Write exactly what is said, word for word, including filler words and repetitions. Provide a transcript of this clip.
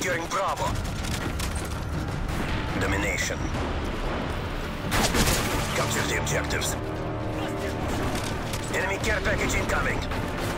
securing Bravo. Domination. Capture the objectives. Enemy care package incoming.